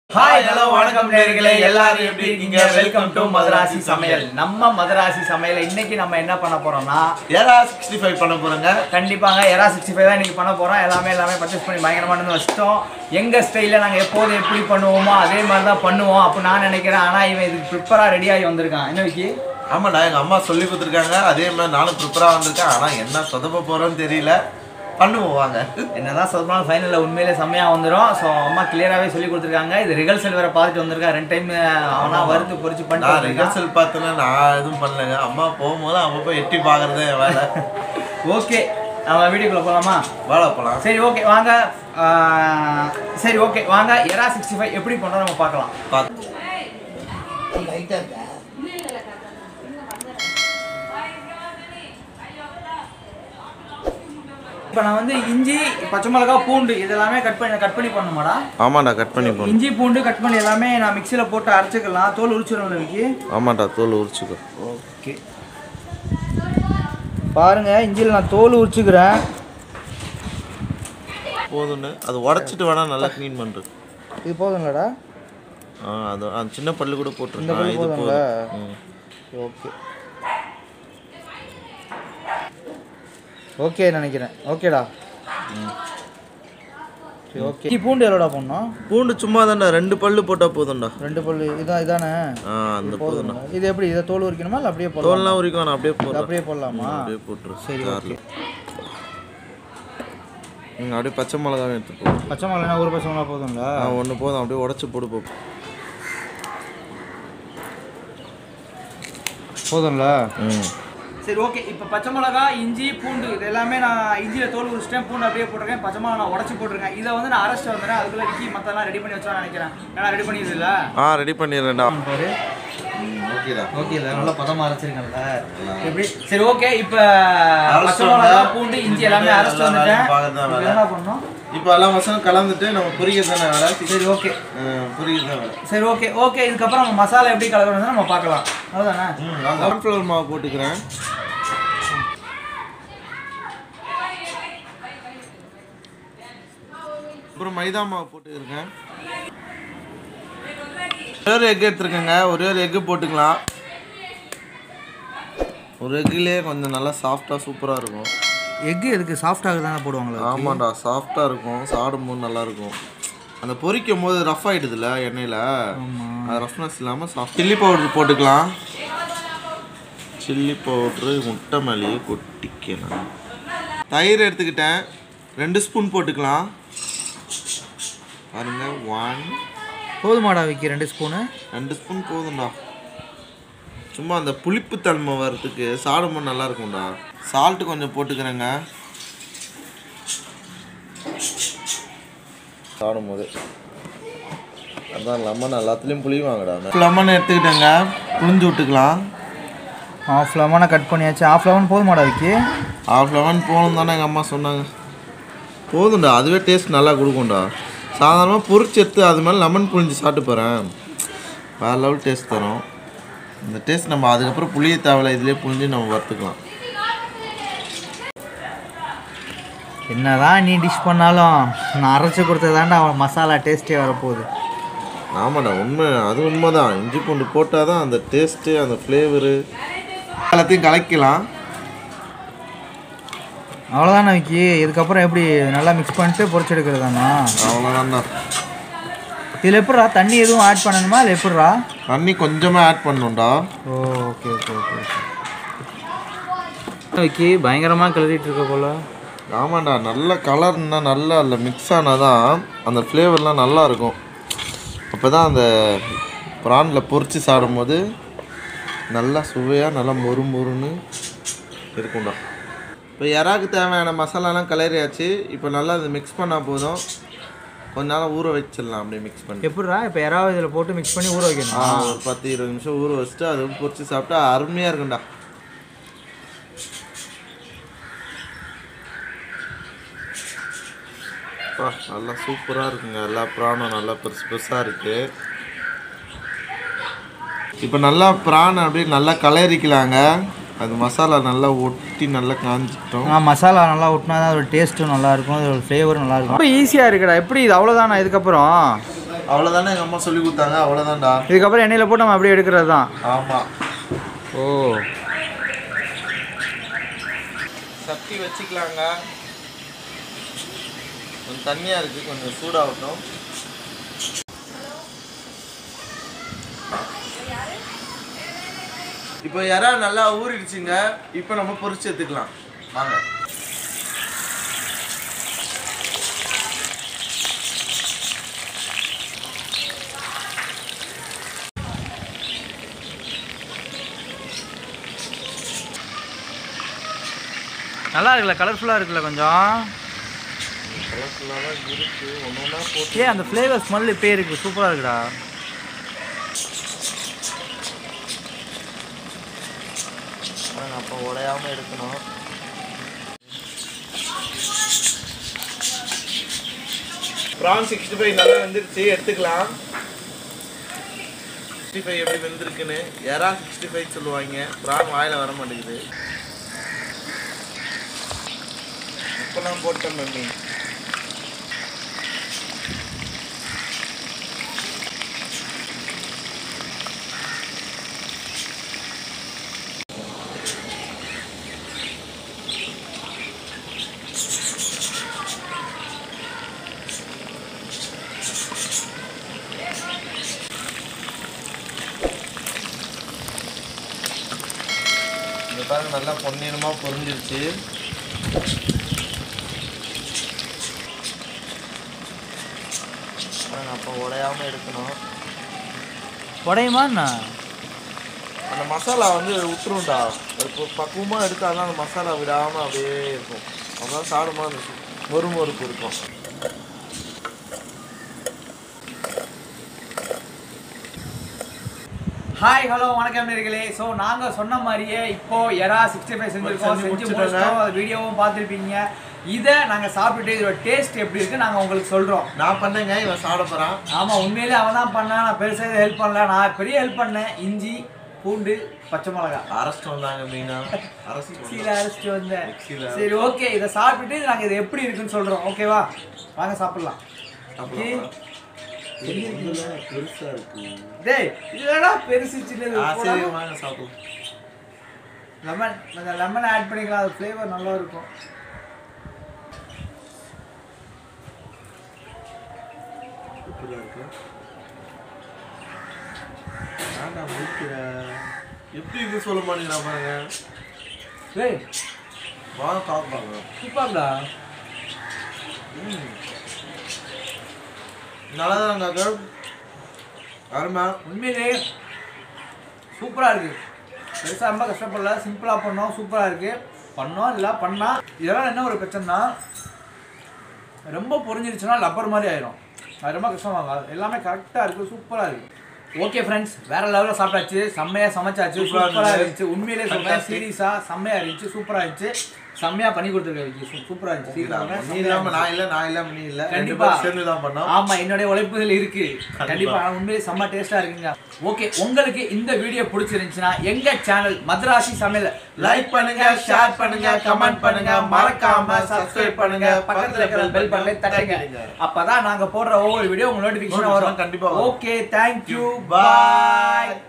Hi hello வணக்கம் நேயர்களே எல்லாரும் எப்படி இருக்கீங்க வெல்கம் டு மதராசி சமையல் நம்ம மதராசி சமையல் இன்னைக்கு நம்ம என்ன பண்ண போறோம்னா எரா 65 பண்ண போறோங்க கண்டிப்பாக எரா 65 தான் இன்னைக்கு பண்ண போறோம் எல்லாமே பர்ச்சேஸ் பண்ணி பயங்கரமான வச்சிட்டோம் எங்க ஸ்டைல்ல நாங்க எப்போதும் எப்படி பண்ணுவோமோ அதே மாதிரி தான் பண்ணுவோம் அப்ப நான் நினைக்கிறேன் ஆனா இவன் இதுக்கு ப்ரிப்பரா ரெடி ஆகி வந்திருக்கான் என்ன விக்கி ஆமாடா எங்க அம்மா சொல்லி கொடுத்துருக்காங்க அதே மாதிரி நானும் ப்ரிப்பரா வந்திருக்கேன் ஆனா என்ன சொதப்ப போறோன்னு தெரியல பண்ணுவோம் வாங்க என்னதான் சொன்னாலும் ஃபைனலில் உண்மையிலே செம்மையாக வந்துடும் ஸோ அம்மா கிளியராகவே சொல்லி கொடுத்துருக்காங்க இது ரிகல்சல் வேறு பார்த்துட்டு வந்திருக்கேன் 2 டைம் அவனா வறுத்து பொறிச்சு பண்ணிட்டு ரிகல்சல் பார்த்தேன்னா நான் எதுவும் பண்ணலைங்க அம்மா போகும்போது அவன் போய் எட்டி பார்க்குறதே வேலை ஓகே நம்ம வீடியோக்குள்ளே போகலாமா வேலை போகலாம் சரி ஓகே வாங்க எரா 65 எப்படி பண்ணுறோம் நம்ம பார்க்கலாம் இப்போ நான் வந்து இஞ்சி பச்சை மிளகா பூண்டு இதெல்லாமே கட் பண்ணி பண்ணுமாடா ஆமாண்டா கட் பண்ணி போகணும் இஞ்சி பூண்டு கட் பண்ணி எல்லாமே நான் மிக்சியில் போட்டு அரைச்சிக்கலாம் தோல் உரிச்சிடும் விக்கி ஆமாண்டா தோல் உரிச்சுக்கோ ஓகே பாருங்க இஞ்சியில் நான் தோல் உரிச்சுக்கிறேன் போதும்னு அது உடச்சிட்டு வேணா நல்லா க்ளீன் பண்ணுறது இது போதுங்களாடா அது அந்த சின்ன பல்லு கூட போட்டுருக்கேன் இது போதும் ஓகே ஓகே நினைக்கிறேன் ஓகேடா சரி ஓகே பூண்டு எவ்வளோடா போடணும் பூண்டு சும்மா தான்டா 2 பல்லு போட்டால் போதும்டா 2 பல்லு இதானே அந்த போதும்டா இது எப்படி இதை தோல் உரிக்கணுமா இல்லை அப்படியே போடலாம் தோல்லாம் உரிக்கணும் அப்படியே போடலாமா அப்படியே போட்டுரு சரி ஓகே அப்படியே பச்சை மிளகாவும் எடுத்து பச்சை மிளகா ஒரு பச்சை மிளகா போதுங்களா ஒன்று போதும் அப்படியே உடச்சி போடு போதுங்களா சரி ஓகே இப்போ பச்சை மிளகா இஞ்சி பூண்டு இது எல்லாமே நான் இஞ்சியில் தோல் உரிச்சிட்டேன் பூண்டு அப்படியே போட்டிருக்கேன் பச்சை மிளகா நான் உடச்சி போட்டிருக்கேன் இதை வந்து நான் அரைச்சிட்டு வந்துடுறேன் அதுக்குள்ளே விக்கி மற்றெல்லாம் ரெடி பண்ணி வச்சா நினைக்கிறேன் ஏன்னா ரெடி பண்ணிடுதுல்ல ரெடி பண்ணிடுறேன்டா பாரு ஓகேடா ஓகே இல்லை நல்லா பதமாக அரைச்சிருக்கேன்ல எப்படி சரி ஓகே இப்போ பச்சை மிளகா பூண்டு இஞ்சி எல்லாமே அரைச்சிட்டு வந்துட்டேன் என்ன பண்ணணும் இப்போ எல்லாம் மசாலா கலந்துட்டு நம்ம பொரிக்கிறது தானே வேலை சரி ஓகே பொரிக்கிறது தான் வேலை சரி ஓகே இதுக்கப்புறம் நம்ம மசாலா எப்படி கலக்கணும்னு நம்ம பார்க்கலாம் அதுதானே கார்ன்ஃப்ளவர் மாவு போட்டுக்கிறேன் அப்புறம் மைதா மாவு போட்டுக்கிறேன் ஒரு எக் எடுத்துருக்கேங்க ஒரே ஒரு எக்கு போட்டுக்கலாம் ஒரு எக்குலேயே கொஞ்சம் நல்லா சாஃப்டாக சூப்பராக இருக்கும் எக்கு எதுக்கு சாஃப்டாக தானே போடுவாங்களா ஆமாண்டா சாஃப்டாக இருக்கும் சாப்பிடும்போது நல்லாயிருக்கும் அந்த பொரிக்கும் போது ரஃப் ஆகிடுதுல்ல எண்ணெயில் அது ரஃப்னஸ் இல்லாமல் சாஃப்ட் சில்லி பவுட்ரு போட்டுக்கலாம் சில்லி பவுட்ரு முட்டை மேலேயே கொட்டிக்கலாம் தயிர் எடுத்துக்கிட்டேன் 2 ஸ்பூன் போட்டுக்கலாம் பாருங்க 1 போதுமாடா விக்கி 2 ஸ்பூனு 2 ஸ்பூன் போதும்டா சும்மா அந்த புளிப்பு தன்மை வர்றதுக்கு சாப்பிடும்போது நல்லா இருக்கும்டா சால்ட்டு கொஞ்சம் போட்டுக்கிறேங்க சாப்பிடும்போது அதான் லெமன் எல்லாத்துலேயும் புளிவாங்கடா லெமன் எடுத்துக்கிட்டேங்க புளிஞ்சு விட்டுக்கலாம் ஆஃப் லெமனை கட் பண்ணியாச்சு ஆஃப் லெமன் போதுமாடா விக்கி ஆஃப் லெமன் போகணும் தானே எங்கள் அம்மா சொன்னாங்க போதும்டா அதுவே டேஸ்ட் நல்லா கொடுக்கும்டா சாதாரணமாக பொரிச்சு எடுத்து அது மேலே லெமன் புளிஞ்சு சாப்பிட்டு போகிறேன் வேறு லெவல் டேஸ்ட் தரும் இந்த டேஸ்ட் நம்ம அதுக்கப்புறம் புளிய தேவையில்ல இதுலேயே புளிஞ்சு நம்ம வறுத்துக்கலாம் என்னதான் நீ டிஷ் பண்ணாலும் நான் அரைச்சி கொடுத்ததாண்டா அவன் மசாலா டேஸ்ட்டே வரப்போகுது ஆமாடா அது உண்மை தான் இஞ்சி பூண்டு போட்டால் தான் அந்த டேஸ்ட்டு அந்த ஃப்ளேவரு எல்லாத்தையும் கலக்கலாம் அவ்வளோதானே விக்கி இதுக்கப்புறம் எப்படி நல்லா மிக்ஸ் பண்ணிட்டு பொரிச்சு எடுக்கிறதாண்ணா அவ்வளோதான்டா இதில் எப்படிரா தண்ணி எதுவும் ஆட் பண்ணணுமா இல்லை எப்படிரா தண்ணி கொஞ்சமாக ஆட் பண்ணணும்டா ஓகே விக்கி பயங்கரமாக கிளறிட்டு இருக்க போல ஆமாண்டா நல்ல கலர்னா நல்லா அதில் மிக்ஸ் ஆனால் தான் அந்த ஃப்ளேவர்லாம் நல்லா இருக்கும் அப்போ தான் அந்த ப்ரானில் பொரித்து சாப்பிடும்போது நல்லா சுவையாக நல்லா மொறுன்னு இருக்கும்டா இப்போ எறாக்கு தேவையான மசாலாலாம் கிளறியாச்சு இப்போ நல்லா அதை மிக்ஸ் பண்ணால் போதும் கொஞ்ச நேரம் ஊற வச்சிடலாம் அப்படியே மிக்ஸ் பண்ணி எப்படிரா இப்போ யாராவது இதில் போட்டு மிக்ஸ் பண்ணி ஊற வைக்கணும் ஒரு 10-20 நிமிஷம் ஊற வச்சுட்டு அது பொரிச்சு சாப்பிட்டா அருமையாக இருக்கும்டா நல்லா சூப்பராக இருக்குங்க எல்லா ப்ரானும் நல்லா பெருசாக இருக்குது இப்போ நல்லா ப்ரான் அப்படியே நல்லா கலரிக்கலாங்க அது மசாலா நல்லா ஒட்டி நல்லா காஞ்சிட்டோம். மசாலா நல்லா ஒட்டினா தான் அதோட டேஸ்ட்டும் நல்லா இருக்கும், அதோட ஃப்ளேவரும் நல்லா இருக்கும். ரொம்ப ஈஸியாக இருக்குடா. எப்படி இது அவ்வளோதானா? இதுக்கப்புறம் அவ்வளோதானே எங்கள் அம்மா சொல்லி கொடுத்தாங்க, அவ்வளோதான்டா. இதுக்கப்புறம் எண்ணெயில் போட்டு நம்ம அப்படியே எடுக்கிறது தான். ஆமாம். ஓ, சட்டி வச்சுக்கலாங்க. கொஞ்சம் தண்ணியாக இருக்குது, கொஞ்சம் சூடாகட்டும். இப்போ இறா நல்லா ஊறிடுச்சுங்க. இப்போ நம்ம பொரிச்சு எடுத்துக்கலாம் வாங்க. நல்லா இருக்குல்ல, கலர்ஃபுல்லாக இருக்குல்ல, கொஞ்சம் கலர்ஃபுல்லாக தான் இருக்குது. ஒன்று ஒன்றா போட்டு ஏன் அந்த ஃப்ளேவர் ஸ்மெல் இப்போயே இருக்குது, சூப்பராக இருக்குடா. அப்போ உடையாமல் எடுக்கணும். ப்ரான் 65 நல்லா வெந்துருச்சு, எடுத்துக்கலாம். 65 எப்படி வெந்திருக்குன்னு. எறா 65 சொல்லுவாங்க, ப்ரான் வாயில் வர மாட்டேங்குது. இப்போலாம் போட்டேன் மம்மி. இந்த பாருங்க நல்லா பொன்னிறமாக பொரிஞ்சிருச்சு. அப்போ உடையாமல் எடுக்கணும். உடையுமாண்ணா? அந்த மசாலா வந்து விட்டுருண்டா. இப்போ பக்குவமாக எடுத்தால் தான் அந்த மசாலா விடாமல் அப்படியே இருக்கும். அப்போதான் சாப்பிடும்போது அந்த மொறுமொறுப்பு இருக்கும். ஹாய், ஹலோ, வணக்கம் நேயர்களே. ஸோ நாங்கள் சொன்ன மாதிரியே இப்போது எறா 65 செஞ்சு முடிச்சிட்டோம். அந்த வீடியோவும் பார்த்துருப்பீங்க. இதை நாங்கள் சாப்பிட்டுட்டு இதோட டேஸ்ட் எப்படி இருக்குது நாங்கள் உங்களுக்கு சொல்கிறோம். நான் பண்ணேங்க, இவன் சாப்பிட போகிறான். ஆமாம், உண்மையிலே அவன் தான் பண்ணான். நான் பெருசாக ஹெல்ப் பண்ணல. நான் பெரிய ஹெல்ப் பண்ணேன். இஞ்சி, பூண்டு, பச்சை மிளகா அரைச்சிட்டு வந்தாங்க. மெயினாக அரைச்சிட்டு வந்தேன். சரி, ஓகே. இதை சாப்பிட்டுட்டு நாங்கள் இது எப்படி இருக்குன்னு சொல்கிறோம். ஓகேவா? வாங்க சாப்பிட்லாம். பெருசா இருக்கு. டேய், இல்லடா பெருசு சின்னது. சரி வாங்க சாப்பிடலாம். லெமன், கொஞ்சம் லெமன் ஆட் பண்ணிக்கலாம், அது ஃப்ளேவர் நல்லா இருக்கும். எப்படி இது சொல்ல மாட்டேங்கிறா பாருங்க. டேய், வாங்க சாப்பிடுவாங்க. சூப்பர்டா. நல்லாதாங்க அருமை. உண்மையிலே சூப்பராக இருக்குது. பெருசாக ரொம்ப கஷ்டப்படல, சிம்பிளாக பண்ணோம். சூப்பராக இருக்குது. பண்ணோம் இல்லை பண்ணால் இதெல்லாம் என்ன ஒரு பிரச்சனைனா, ரொம்ப பொரிஞ்சிருச்சுன்னா லப்பர் மாதிரி ஆயிடும். அது ரொம்ப கஷ்டமாகும். எல்லாமே கரெக்டாக இருக்குது, சூப்பராக இருக்குது. ஓகே ஃப்ரெண்ட்ஸ், வேற லெவலில் சாப்பிட்டாச்சு. செம்மையாக சமைச்சாச்சு, சூப்பராக இருந்துச்சு. உண்மையிலே சொல்கிறேன், சீரியஸாக செம்மையாக இருந்துச்சு, சூப்பராக இருந்துச்சு. செம்மையாக பண்ணி கொடுத்துருக்கேன், சூப்பராக இருந்துச்சு. நீ இல்லாமல் நான் இல்லை, நான் இல்லாமல் நீ இல்லை, கண்டிப்பாக சேர்ந்து தான் பண்ணோம். ஆமாம், என்னுடைய உழைப்புகள் இருக்கு. கண்டிப்பாக உண்மையிலே செம்ம டேஸ்ட்டாக இருக்குங்க. ஓகே, உங்களுக்கு இந்த வீடியோ பிடிச்சிருந்துச்சுன்னா எங்கள் சேனல் மதராசி சமையல் லைக் பண்ணுங்க, ஷேர் பண்ணுங்க, கமெண்ட் பண்ணுங்க, மறக்காம சப்ஸ்கிரைப் பண்ணுங்க, பக்கத்துல இருக்கிற பெல் பட்டனை தட்டுங்க. அப்பதான் நாங்க போடுற ஒவ்வொரு வீடியோ உங்களுக்கு நோட்டிபிகேஷன் வரும். கண்டிப்பா. Okay, thank you, bye.